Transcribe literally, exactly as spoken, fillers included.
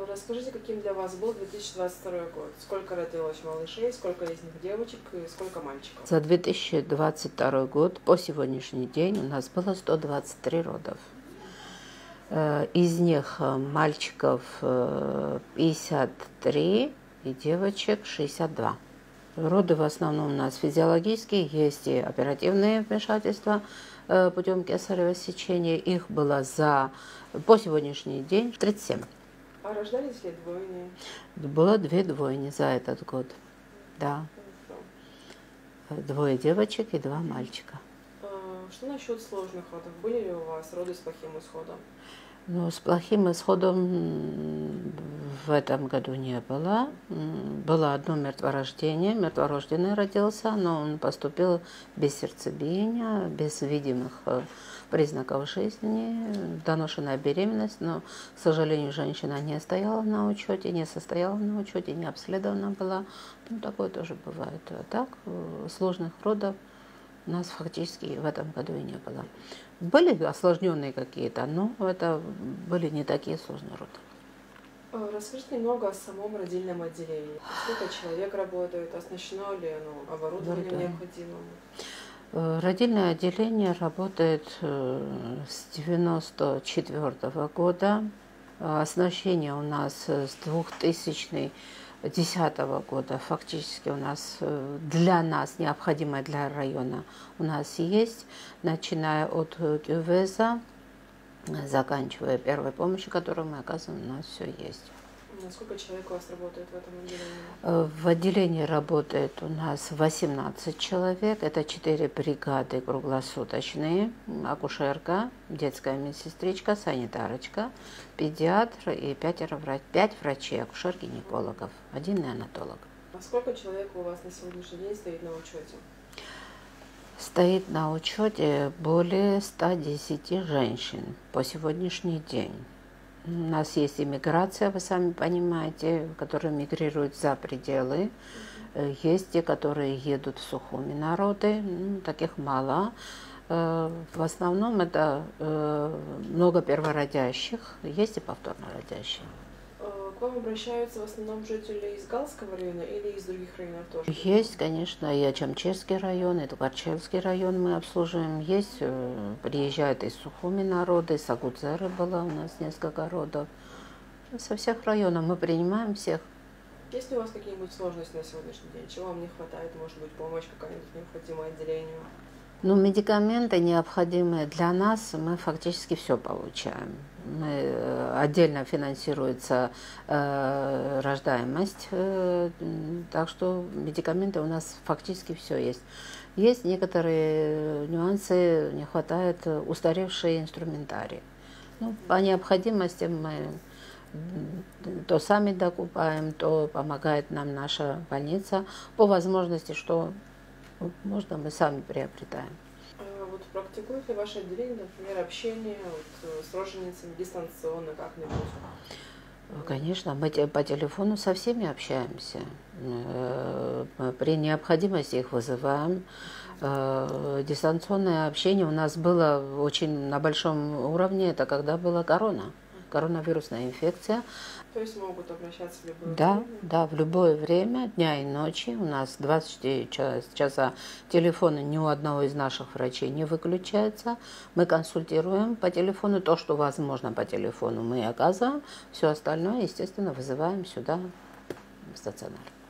Расскажите, каким для вас был две тысячи двадцать второй год? Сколько родилось малышей, сколько из них девочек и сколько мальчиков? За две тысячи двадцать второй год по сегодняшний день у нас было сто двадцать три родов. Из них мальчиков пятьдесят три и девочек шестьдесят два. Роды в основном у нас физиологические, есть и оперативные вмешательства путем кесарево сечения. Их было за, по сегодняшний день, тридцать семь. А рождались ли двойни? Было две двойни за этот год, да. Двое девочек и два мальчика. Что насчет сложных родов? Были ли у вас роды с плохим исходом? Ну, с плохим исходом в этом году не было. Было одно мертворождение. Мертворожденный родился, но он поступил без сердцебиения, без видимых признаков жизни, доношенная беременность, но, к сожалению, женщина не стояла на учете, не состояла на учете, не обследована была. Ну, такое тоже бывает. А так, сложных родов у нас фактически в этом году и не было. Были осложненные какие-то, но это были не такие сложные роды. Расскажите немного о самом родильном отделении. Сколько человек работает, оснащено ли оно оборудованием необходимым? Родильное отделение работает с девяносто четвёртого года. Оснащение у нас с две тысячи десятого года. Фактически у нас, для нас, необходимое для района, у нас есть, начиная от кювеза, заканчивая первой помощью, которую мы оказываем, у нас все есть. Сколько человек у вас работает в этом отделении? В отделении работает у нас восемнадцать человек. Это четыре бригады круглосуточные. Акушерка, детская медсестричка, санитарочка, педиатр и пятеро врач, пять врачей, акушер-гинекологов, один неонатолог. А сколько человек у вас на сегодняшний день стоит на учете? Стоит на учете более ста десяти женщин по сегодняшний день. У нас есть иммиграция, вы сами понимаете, которые мигрируют за пределы. Есть те, которые едут в Сухуми народы, ну, таких мало. В основном это много первородящих, есть и повторно родящие. К вам обращаются в основном жители из Галского района или из других районов тоже? Есть, конечно, и Ачамчевский район, и Тукарчевский район мы обслуживаем. Есть, приезжают из Сухуми народы, из Агудзеры было у нас несколько родов. Со всех районов мы принимаем всех. Есть ли у вас какие-нибудь сложности на сегодняшний день? Чего вам не хватает? Может быть, помощь какая-нибудь необходимая отделению? Ну, медикаменты, необходимые для нас, мы фактически все получаем. Мы, отдельно финансируется э, рождаемость, э, так что медикаменты у нас фактически все есть. Есть некоторые нюансы, не хватает устаревший инструментарий. Ну, по необходимости мы то сами докупаем, то помогает нам наша больница. По возможности, что можно, мы сами приобретаем. А вот практикует ли ваше отделение, например, общение вот, с роженицами дистанционно как-нибудь? Конечно, мы по телефону со всеми общаемся. При необходимости их вызываем. Дистанционное общение у нас было очень на большом уровне, это когда была корона. Коронавирусная инфекция. То есть могут обращаться в любое да, время? Да, в любое время, дня и ночи. У нас двадцать четыре часа телефона ни у одного из наших врачей не выключается. Мы консультируем по телефону. То, что возможно по телефону, мы оказываем. Все остальное, естественно, вызываем сюда в стационар.